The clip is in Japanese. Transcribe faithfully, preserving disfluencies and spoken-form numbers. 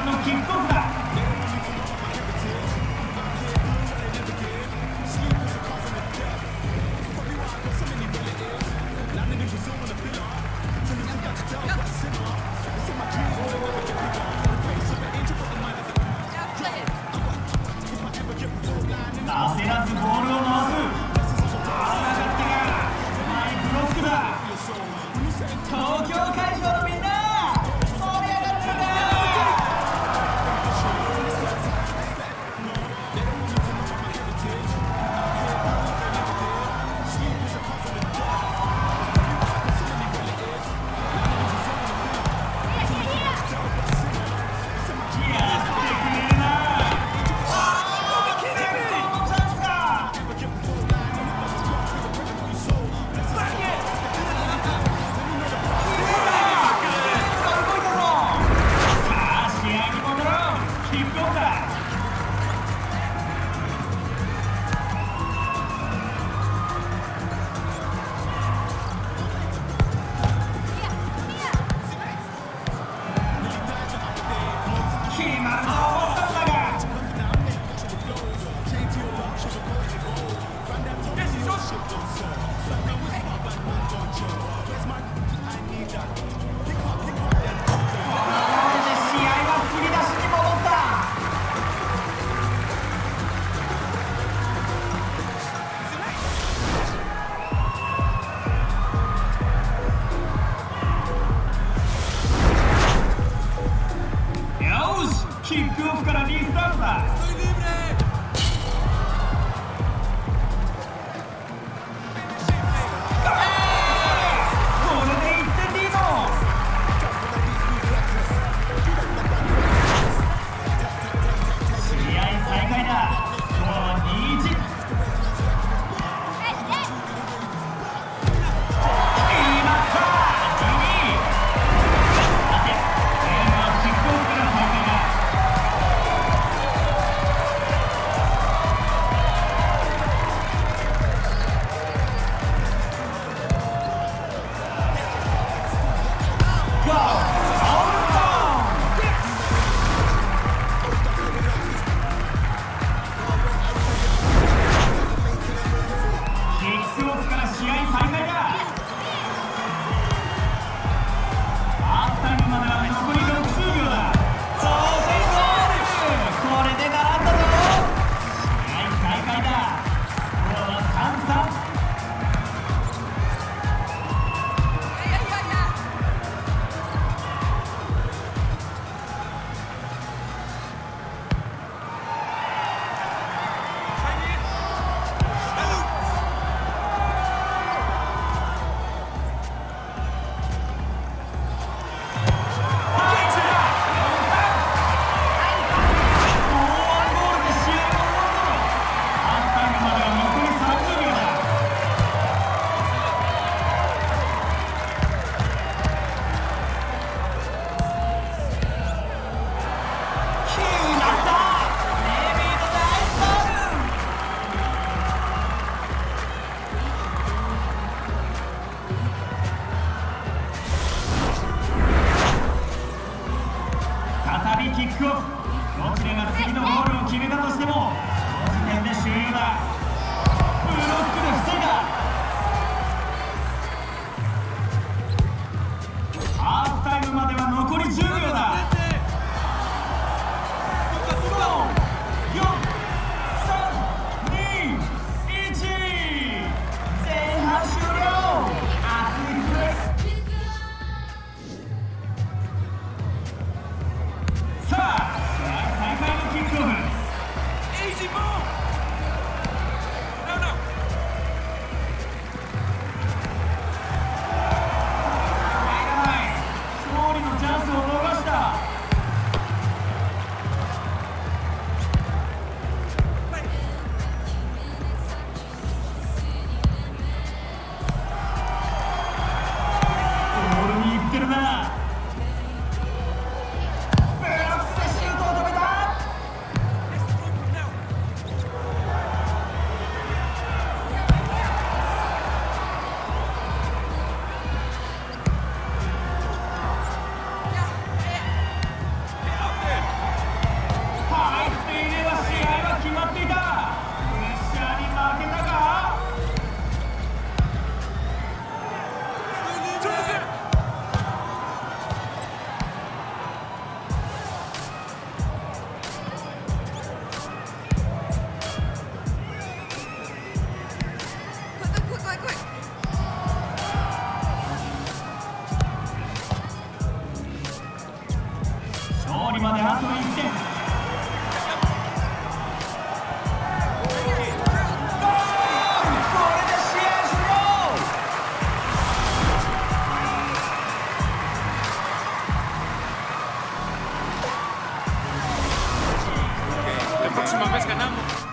盤のキックオフだ。焦らずボールを回す。危なかったがうまいブロックだ。東京会場のみんな盛り上がってるか。キックオフからリスタートだ。これでいってんリード。試合再開だ。スコアはにたいいち。キックオフ。どちらが次のゴールを決めたとしてもこの時点で終了だ。ブロックで防いだ。ハーフタイムまでは残りじゅうびょうだ。ご、よん、さん、に、いち。前半終了。熱いプレー。さあ、試合再開のキックオフ。 勝利まであといってん。 La próxima vez ganamos.